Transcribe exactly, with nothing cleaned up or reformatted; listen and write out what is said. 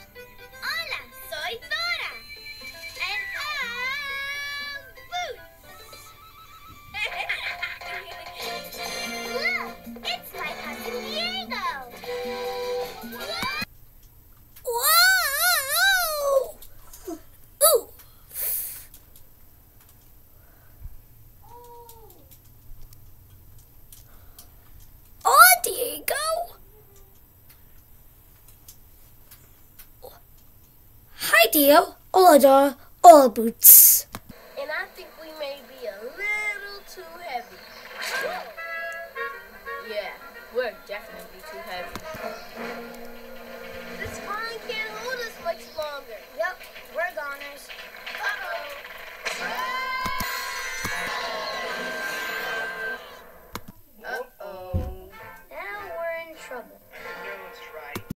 Hola, soy Dora. And I'm Boots. Look, it's my cousin Diego. Whoa! Ooh. Oh, Diego. Hi, Dio. Hola, Dora. Hola, Boots.